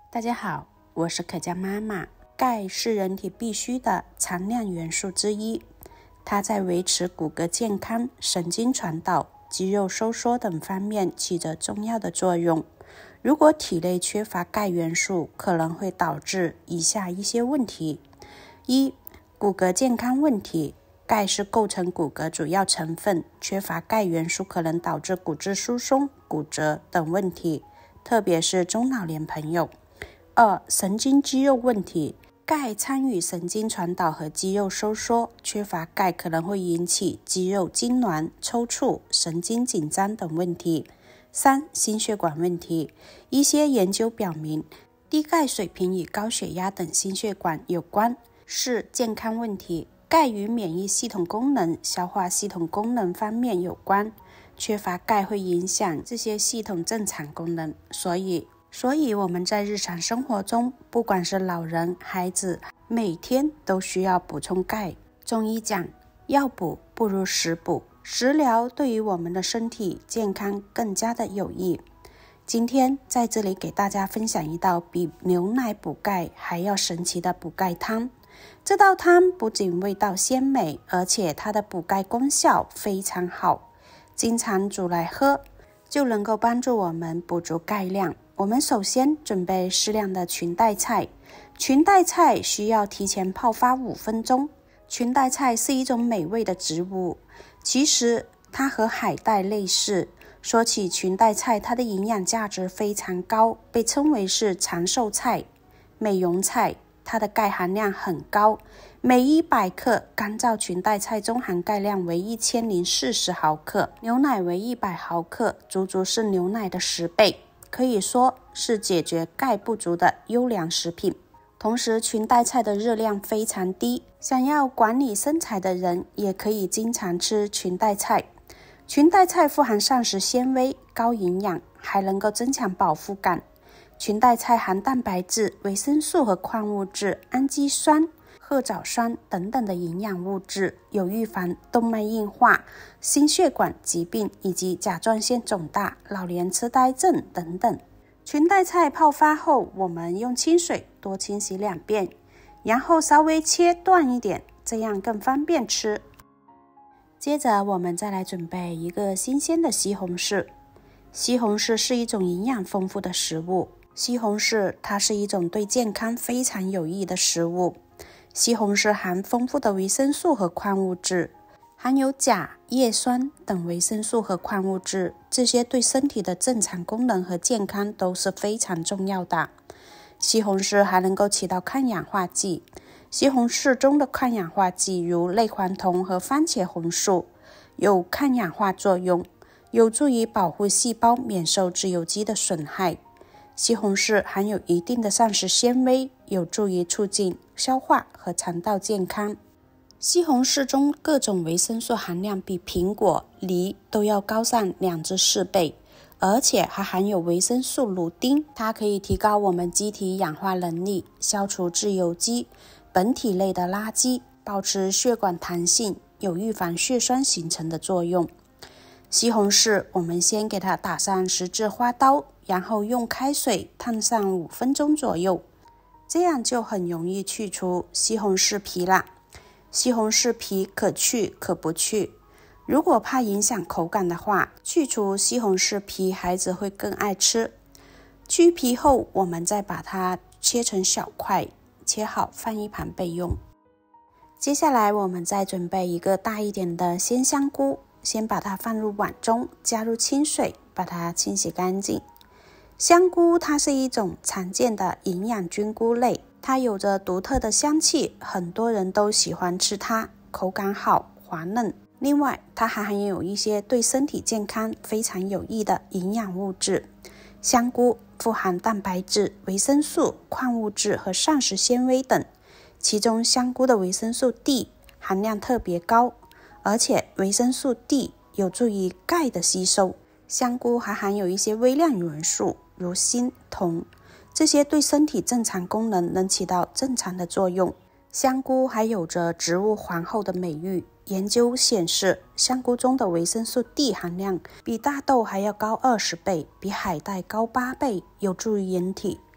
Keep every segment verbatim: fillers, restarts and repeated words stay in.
大家好，我是可嘉妈妈。钙是人体必需的常量元素之一，它在维持骨骼健康、神经传导、肌肉收缩等方面起着重要的作用。如果体内缺乏钙元素，可能会导致以下一些问题：一、骨骼健康问题。钙是构成骨骼主要成分，缺乏钙元素可能导致骨质疏松、骨折等问题，特别是中老年朋友。二、神经肌肉问题。钙参与神经传导和肌肉收缩，缺乏钙可能会引起肌肉痉挛、抽搐、神经紧张等问题。三、心血管问题。一些研究表明，低钙水平与高血压等心血管有关，是健康问题。钙与免疫系统功能、消化系统功能方面有关，缺乏钙会影响这些系统正常功能，所以所以我们在日常生活中，不管是老人、孩子，每天都需要补充钙。中医讲，药补不如食补，食疗对于我们的身体健康更加的有益。今天在这里给大家分享一道比牛奶补钙还要神奇的补钙汤。这道汤不仅味道鲜美，而且它的补钙功效非常好，经常煮来喝，就能够帮助我们补足钙量。我们首先准备适量的裙带菜，裙带菜需要提前泡发五分钟。裙带菜是一种美味的植物，其实它和海带类似。说起裙带菜，它的营养价值非常高，被称为是长寿菜、美容菜。它的钙含量很高，每一百克干燥裙带菜中含钙量为一千零四十毫克，牛奶为一百毫克，足足是牛奶的十倍，可以说是解决钙不足的优良食品。同时，裙带菜的热量非常低，想要管理身材的人也可以经常吃裙带菜。裙带菜富含膳食纤维，高营养，还能够增强饱腹感。裙带菜含蛋白质、维生素和矿物质、氨基酸、褐藻酸等等的营养物质，有预防动脉硬化、心血管疾病以及甲状腺肿大、老年痴呆症等等。裙带菜泡发后，我们用清水多清洗两遍，然后稍微切断一点，这样更方便吃。接着我们再来准备一个新鲜的西红柿。西红柿是一种营养丰富的食物。西红柿它是一种对健康非常有益的食物。西红柿含丰富的维生素和矿物质，含有钾、叶酸等维生素和矿物质，这些对身体的正常功能和健康都是非常重要的。西红柿还能够起到抗氧化剂。西红柿中的抗氧化剂如类黄酮和番茄红素有抗氧化作用，有助于保护细胞免受自由基的损害。西红柿含有一定的膳食纤维，有助于促进消化和肠道健康。西红柿中各种维生素含量比苹果、梨都要高上两至四倍，而且还含有维生素鲁丁，它可以提高我们机体氧化能力，消除自由基、本体类的垃圾，保持血管弹性，有预防血栓形成的作用。西红柿我们先给它打上十字花刀，然后用开水烫上五分钟左右，这样就很容易去除西红柿皮啦。西红柿皮可去可不去，如果怕影响口感的话，去除西红柿皮孩子会更爱吃。去皮后，我们再把它切成小块，切好放一旁备用。接下来我们再准备一个大一点的鲜香菇，先把它放入碗中，加入清水，把它清洗干净。香菇它是一种常见的营养菌菇类，它有着独特的香气，很多人都喜欢吃它，口感好，滑嫩。另外，它还含有一些对身体健康非常有益的营养物质。香菇富含蛋白质、维生素、矿物质和膳食纤维等，其中香菇的维生素 D 含量特别高，而且维生素 D 有助于钙的吸收。香菇还含有一些微量元素，如锌、铜，这些对身体正常功能能起到正常的作用。香菇还有着植物皇后的美誉，研究显示，香菇中的维生素 D 含量比大豆还要高二十倍，比海带高八倍，有助于人体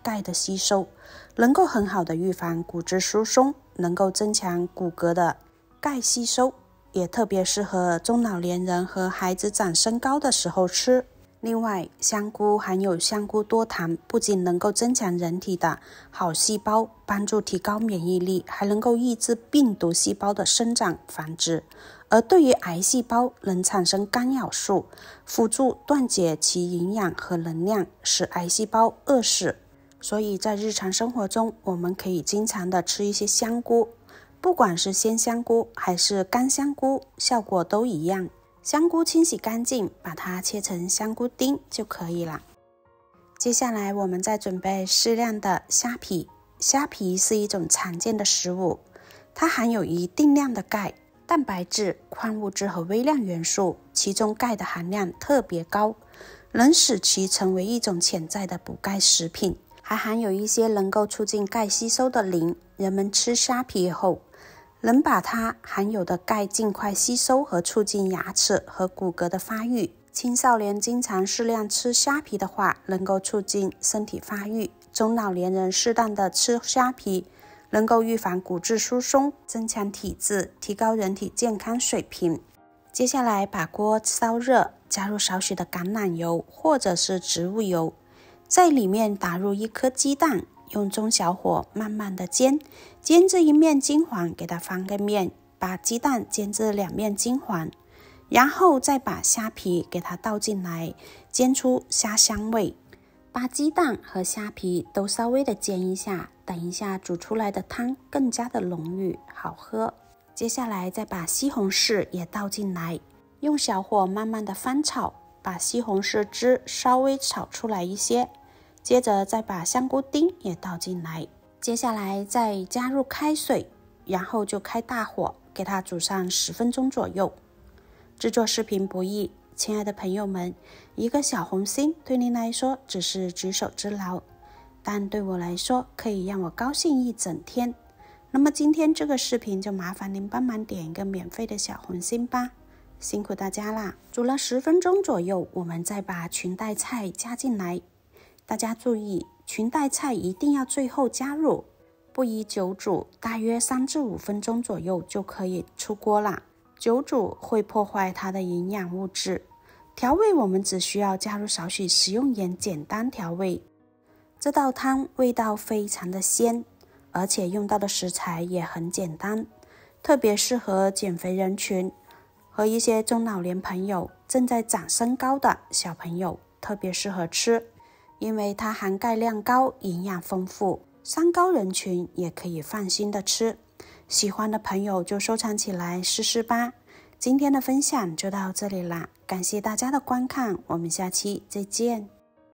钙的吸收，能够很好的预防骨质疏松，能够增强骨骼的钙吸收，也特别适合中老年人和孩子长身高的时候吃。另外，香菇含有香菇多糖，不仅能够增强人体的好细胞，帮助提高免疫力，还能够抑制病毒细胞的生长繁殖，而对于癌细胞能产生干扰素，辅助断绝其营养和能量，使癌细胞饿死。所以在日常生活中，我们可以经常的吃一些香菇，不管是鲜香菇还是干香菇，效果都一样。香菇清洗干净，把它切成香菇丁就可以了。接下来我们再准备适量的虾皮。虾皮是一种常见的食物，它含有一定量的钙、蛋白质、矿物质和微量元素，其中钙的含量特别高，能使其成为一种潜在的补钙食品。还含有一些能够促进钙吸收的磷，人们吃虾皮后能把它含有的钙尽快吸收和促进牙齿和骨骼的发育。青少年经常适量吃虾皮的话，能够促进身体发育。中老年人适当的吃虾皮，能够预防骨质疏松，增强体质，提高人体健康水平。接下来把锅烧热，加入少许的橄榄油或者是植物油，在里面打入一颗鸡蛋，用中小火慢慢的煎，煎至一面金黄，给它翻个面，把鸡蛋煎至两面金黄，然后再把虾皮给它倒进来，煎出虾香味。把鸡蛋和虾皮都稍微的煎一下，等一下煮出来的汤更加的浓郁好喝。接下来再把西红柿也倒进来，用小火慢慢的翻炒，把西红柿汁稍微炒出来一些，接着再把香菇丁也倒进来，接下来再加入开水，然后就开大火给它煮上十分钟左右。制作视频不易，亲爱的朋友们，一个小红心对您来说只是举手之劳，但对我来说可以让我高兴一整天。那么今天这个视频就麻烦您帮忙点一个免费的小红心吧，辛苦大家啦。煮了十分钟左右，我们再把裙带菜加进来。大家注意，裙带菜一定要最后加入，不宜久煮，大约三至五分钟左右就可以出锅啦。久煮会破坏它的营养物质。调味我们只需要加入少许食用盐，简单调味。这道汤味道非常的鲜，而且用到的食材也很简单，特别适合减肥人群和一些中老年朋友、正在长身高的小朋友，特别适合吃，因为它含钙量高，营养丰富，三高人群也可以放心的吃。喜欢的朋友就收藏起来试试吧。今天的分享就到这里啦，感谢大家的观看，我们下期再见。